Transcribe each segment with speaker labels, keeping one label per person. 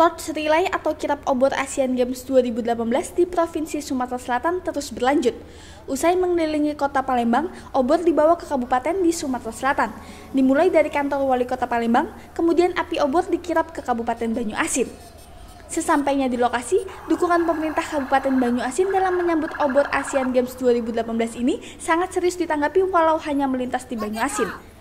Speaker 1: Torch Relay atau kirap obor Asian Games 2018 di Provinsi Sumatera Selatan terus berlanjut. Usai mengelilingi kota Palembang, obor dibawa ke kabupaten di Sumatera Selatan. Dimulai dari kantor wali kota Palembang, kemudian api obor dikirap ke Kabupaten Banyuasin. Sesampainya di lokasi, dukungan pemerintah Kabupaten Banyuasin dalam menyambut obor Asian Games 2018 ini sangat serius ditanggapi walau hanya melintas di Banyuasin.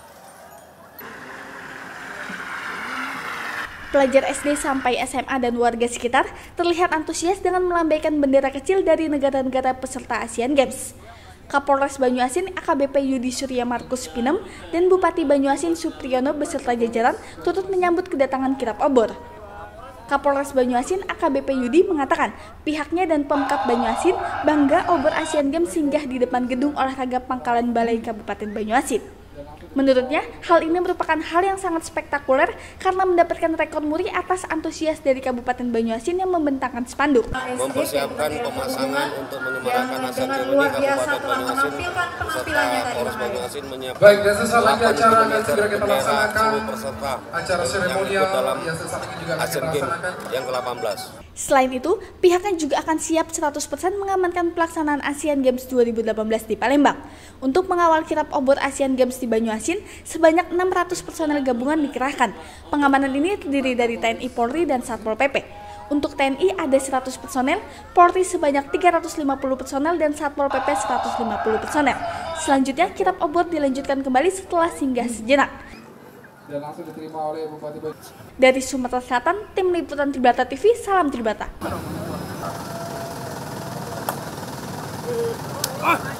Speaker 1: Pelajar SD sampai SMA dan warga sekitar terlihat antusias dengan melambaikan bendera kecil dari negara-negara peserta Asian Games. Kapolres Banyuasin AKBP Yudi Surya Markus Pinem dan Bupati Banyuasin Supriyono beserta jajaran turut menyambut kedatangan kirap obor. Kapolres Banyuasin AKBP Yudi mengatakan pihaknya dan Pemkab Banyuasin bangga obor Asian Games singgah di depan gedung olahraga Pangkalan Balai Kabupaten Banyuasin. Menurutnya, hal ini merupakan hal yang sangat spektakuler karena mendapatkan rekor muri atas antusias dari Kabupaten Banyuasin yang membentangkan spanduk.
Speaker 2: Mempersiapkan pemasangan untuk menyemarakan Asian Games di Kabupaten Banyuasin beserta Polres Banyuasin menyiapkan.
Speaker 3: Baik, dan sesaat lagi acara akan segera kita laksanakan. Acara seremonial
Speaker 2: dalam
Speaker 3: yang sesaat lagi juga
Speaker 2: Asian Games yang ke-18.
Speaker 1: Selain itu, pihaknya juga akan siap 100% mengamankan pelaksanaan Asian Games 2018 di Palembang. Untuk mengawal kirap obor Asian Games di Banyuasin, sebanyak 600 personel gabungan dikerahkan. Pengamanan ini terdiri dari TNI, Polri, dan Satpol PP. Untuk TNI ada 100 personel, Polri sebanyak 350 personel, dan Satpol PP 150 personel. Selanjutnya, kirap obor dilanjutkan kembali setelah singgah sejenak.
Speaker 3: Dan langsung diterima oleh Bupati Banyuasin.
Speaker 1: Dari Sumatera Selatan, tim liputan Tribata TV, salam Tribata.